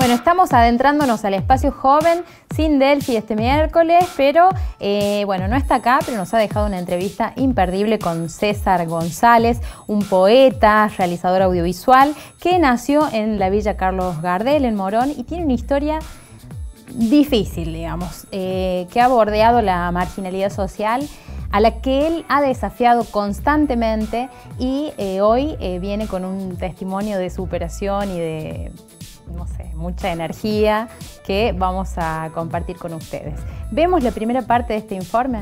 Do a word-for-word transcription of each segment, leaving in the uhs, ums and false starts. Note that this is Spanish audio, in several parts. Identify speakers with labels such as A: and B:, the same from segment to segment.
A: Bueno, estamos adentrándonos al espacio joven sin Delphi este miércoles, pero eh, bueno, no está acá, pero nos ha dejado una entrevista imperdible con César González, un poeta, realizador audiovisual, que nació en la Villa Carlos Gardel, en Morón, y tiene una historia difícil, digamos, eh, que ha bordeado la marginalidad social, a la que él ha desafiado constantemente y eh, hoy eh, viene con un testimonio de superación y de, no sé, mucha energía que vamos a compartir con ustedes. ¿Vemos la primera parte de este informe?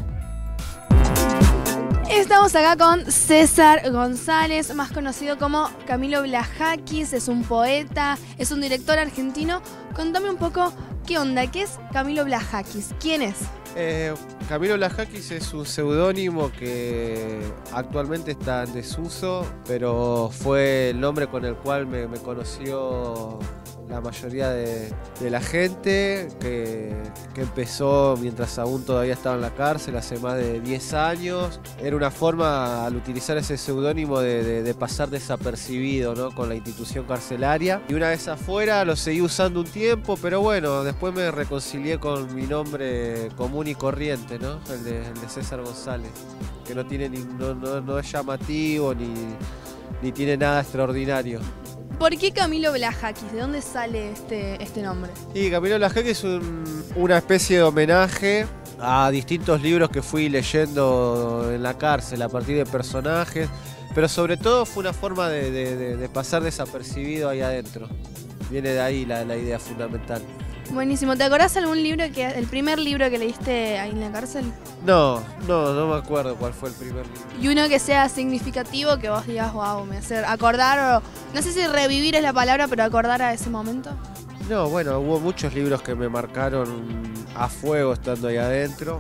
B: Estamos acá con César González, más conocido como Camilo Blajakis, es un poeta, es un director argentino. Contame un poco qué onda, ¿qué es Camilo Blajakis? ¿Quién es?
C: Eh, Camilo Blajakis es un seudónimo que actualmente está en desuso, pero fue el nombre con el cual me, me conoció la mayoría de, de la gente, que, que empezó mientras aún todavía estaba en la cárcel, hace más de diez años. Era una forma, al utilizar ese seudónimo, de, de, de pasar desapercibido, ¿no?, con la institución carcelaria. Y una vez afuera lo seguí usando un tiempo, pero bueno, después me reconcilié con mi nombre común y corriente, ¿no?, el de, el de César González, que no, tiene ni, no, no, no es llamativo ni, ni tiene nada extraordinario.
B: ¿Por qué Camilo Blajakis? ¿De dónde sale este, este nombre?
C: Y Camilo Blajakis es un, una especie de homenaje a distintos libros que fui leyendo en la cárcel a partir de personajes, pero sobre todo fue una forma de, de, de, de pasar desapercibido ahí adentro. Viene de ahí la, la idea fundamental.
B: Buenísimo. ¿Te acordás algún libro, que el primer libro que leíste ahí en la cárcel?
C: No, no, no me acuerdo cuál fue el primer libro.
B: Y uno que sea significativo, que vos digas, wow, me hace acordar, o no sé si revivir es la palabra, pero acordar a ese momento.
C: No, bueno, hubo muchos libros que me marcaron a fuego estando ahí adentro.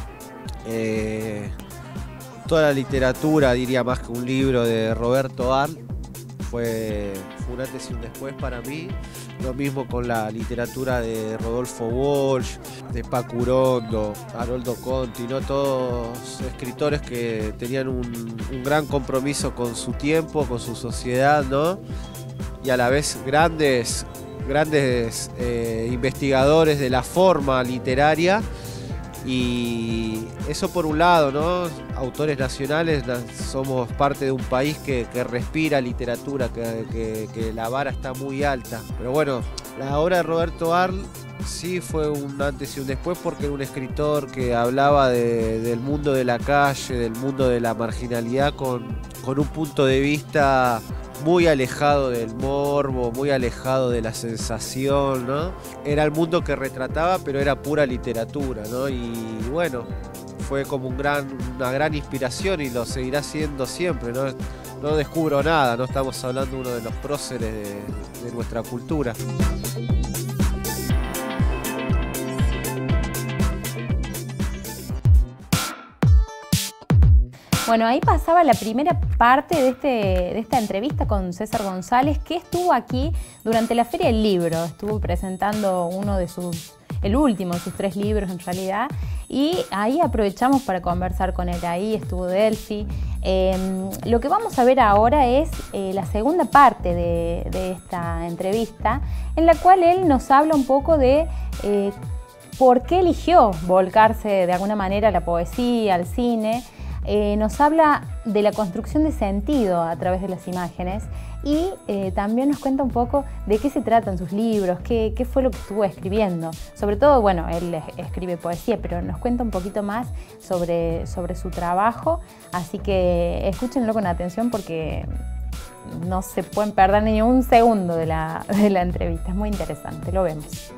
C: Eh, toda la literatura, diría más que un libro, de Roberto Arlt, fue, fue un antes y un después para mí. Lo mismo con la literatura de Rodolfo Walsh, de Paco Urondo, Haroldo Conti, ¿no? Todos escritores que tenían un, un gran compromiso con su tiempo, con su sociedad, ¿no? Y a la vez grandes, grandes eh, investigadores de la forma literaria. Y eso por un lado, ¿no? Autores nacionales, somos parte de un país que, que respira literatura, que, que, que la vara está muy alta. Pero bueno, la obra de Roberto Arlt sí fue un antes y un después, porque era un escritor que hablaba de, del mundo de la calle, del mundo de la marginalidad, con, con un punto de vista muy alejado del morbo, muy alejado de la sensación, ¿no? Era el mundo que retrataba, pero era pura literatura, ¿no? Y bueno, fue como un gran, una gran inspiración y lo seguirá siendo siempre, ¿no? No descubro nada, no estamos hablando de uno de los próceres de, de nuestra cultura.
A: Bueno, ahí pasaba la primera parte de, este, de esta entrevista con César González, que estuvo aquí durante la Feria del Libro. Estuvo presentando uno de sus, el último de sus tres libros en realidad, y ahí aprovechamos para conversar con él. Ahí estuvo Delphi. Eh, lo que vamos a ver ahora es eh, la segunda parte de, de esta entrevista, en la cual él nos habla un poco de eh, por qué eligió volcarse de alguna manera a la poesía, al cine. Eh, nos habla de la construcción de sentido a través de las imágenes y eh, también nos cuenta un poco de qué se tratan sus libros, qué, qué fue lo que estuvo escribiendo. Sobre todo, bueno, él escribe poesía, pero nos cuenta un poquito más sobre, sobre su trabajo, así que escúchenlo con atención porque no se pueden perder ni un segundo de la, de la entrevista. Es muy interesante, lo vemos.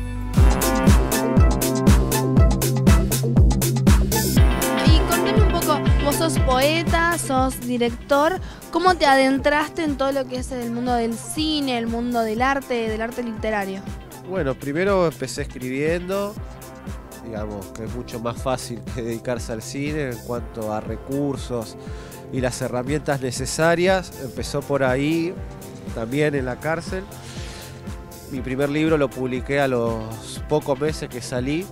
B: Vos sos poeta, sos director. ¿Cómo te adentraste en todo lo que es el mundo del cine, el mundo del arte, del arte literario?
C: Bueno, primero empecé escribiendo, digamos que es mucho más fácil que dedicarse al cine en cuanto a recursos y las herramientas necesarias. Empezó por ahí, también en la cárcel. Mi primer libro lo publiqué a los pocos meses que salí.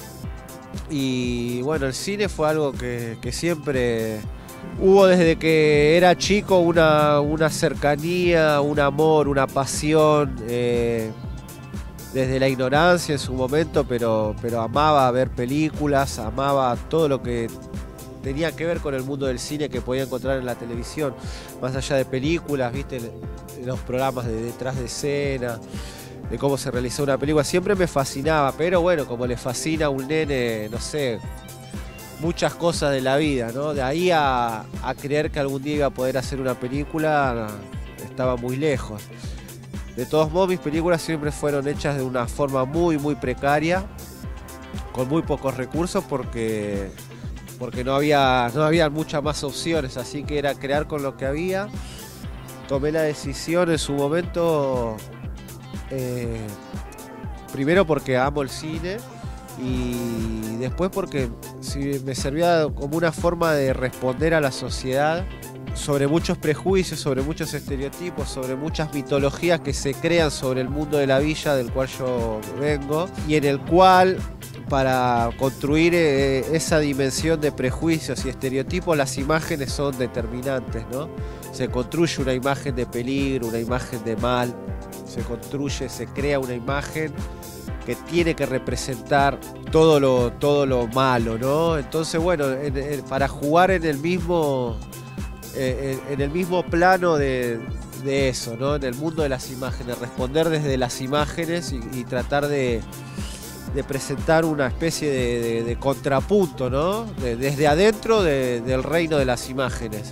C: Y bueno, el cine fue algo que, que siempre hubo desde que era chico, una, una cercanía, un amor, una pasión. Eh, desde la ignorancia en su momento, pero, pero amaba ver películas, amaba todo lo que tenía que ver con el mundo del cine que podía encontrar en la televisión, más allá de películas, viste, los programas de detrás de escena, de cómo se realizó una película, siempre me fascinaba, pero bueno, como le fascina a un nene, no sé, muchas cosas de la vida, ¿no? De ahí a, a creer que algún día iba a poder hacer una película, estaba muy lejos. De todos modos, mis películas siempre fueron hechas de una forma muy, muy precaria, con muy pocos recursos, porque, porque no había, no había muchas más opciones, así que era crear con lo que había. Tomé la decisión en su momento, eh, primero porque amo el cine, y después porque me servía como una forma de responder a la sociedad sobre muchos prejuicios, sobre muchos estereotipos, sobre muchas mitologías que se crean sobre el mundo de la villa del cual yo vengo, y en el cual, para construir eh, esa dimensión de prejuicios y estereotipos, las imágenes son determinantes, ¿no? Se construye una imagen de peligro, una imagen de mal, se construye, se crea una imagen que tiene que representar todo lo, todo lo malo, ¿no? Entonces, bueno, en, en, para jugar en el mismo... En, en el mismo plano de, de eso, ¿no? En el mundo de las imágenes, responder desde las imágenes y, y tratar de, de presentar una especie de, de, de contrapunto, ¿no? De, desde adentro de, del reino de las imágenes.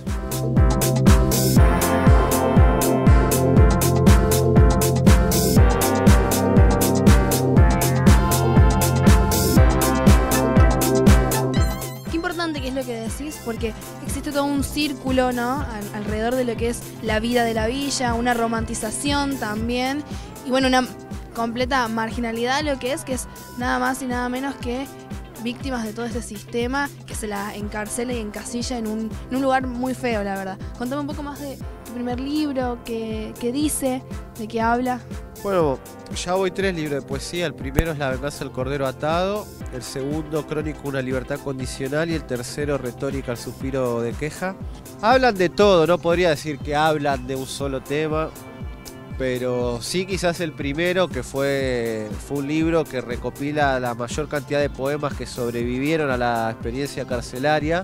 B: ¿Qué es lo que decís? Porque existe todo un círculo, ¿no? Al, alrededor de lo que es la vida de la villa, una romantización también, y bueno, una completa marginalidad de lo que es, que es nada más y nada menos que víctimas de todo este sistema que se la encarcela y encasilla en un, en un lugar muy feo, la verdad. Contame un poco más de tu primer libro, qué, qué dice, de qué habla.
C: Bueno, ya voy tres libros de poesía. El primero es La venganza del cordero atado, el segundo Crónica una libertad condicional y el tercero Retórica al suspiro de queja. Hablan de todo, no podría decir que hablan de un solo tema, pero sí quizás el primero, que fue, fue un libro que recopila la mayor cantidad de poemas que sobrevivieron a la experiencia carcelaria.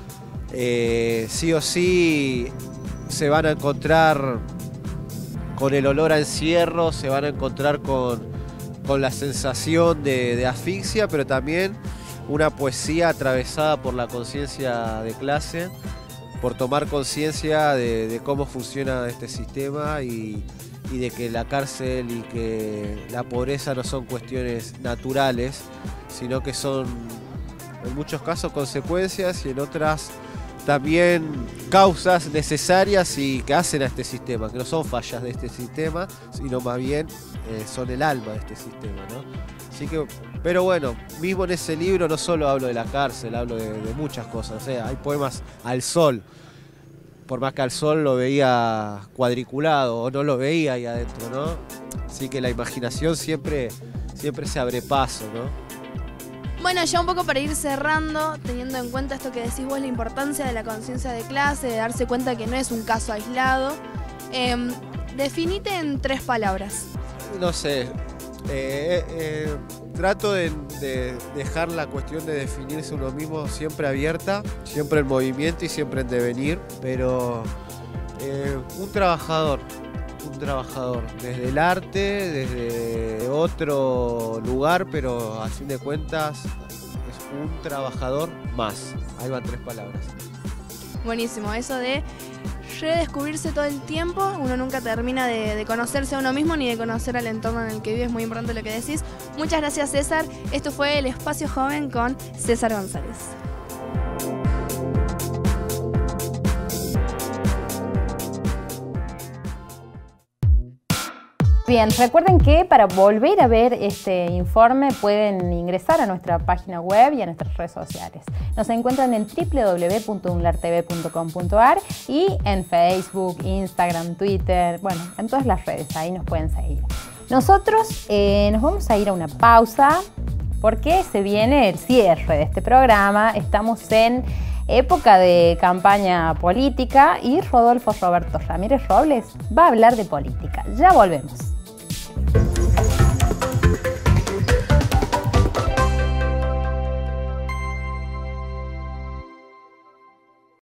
C: Eh, sí o sí se van a encontrar con el olor a encierro, se van a encontrar con, con la sensación de, de asfixia, pero también una poesía atravesada por la conciencia de clase, por tomar conciencia de, de cómo funciona este sistema y, y de que la cárcel y que la pobreza no son cuestiones naturales, sino que son en muchos casos consecuencias y en otras también causas necesarias y que hacen a este sistema, que no son fallas de este sistema, sino más bien eh, son el alma de este sistema, ¿no? Así que, pero bueno, mismo en ese libro no solo hablo de la cárcel, hablo de, de muchas cosas. O sea, hay poemas al sol, por más que al sol lo veía cuadriculado o no lo veía ahí adentro, ¿no? Así que la imaginación siempre, siempre se abre paso, ¿no?
B: Bueno, ya un poco para ir cerrando, teniendo en cuenta esto que decís vos, la importancia de la conciencia de clase, de darse cuenta que no es un caso aislado, eh, definite en tres palabras.
C: No sé, eh, eh, trato de, de dejar la cuestión de definirse uno mismo siempre abierta, siempre en movimiento y siempre en devenir, pero eh, un trabajador. Un trabajador, desde el arte, desde otro lugar, pero a fin de cuentas es un trabajador más. Ahí van tres palabras.
B: Buenísimo, eso de redescubrirse todo el tiempo, uno nunca termina de, de conocerse a uno mismo ni de conocer al entorno en el que vive, es muy importante lo que decís. Muchas gracias, César. Esto fue El Espacio Joven con César González.
A: Bien, recuerden que para volver a ver este informe pueden ingresar a nuestra página web y a nuestras redes sociales. Nos encuentran en w w w punto unlar t v punto com punto a r y en Facebook, Instagram, Twitter, bueno, en todas las redes, ahí nos pueden seguir. Nosotros eh, nos vamos a ir a una pausa porque se viene el cierre de este programa. Estamos en época de campaña política y Rodolfo Roberto Ramírez Robles va a hablar de política. Ya volvemos.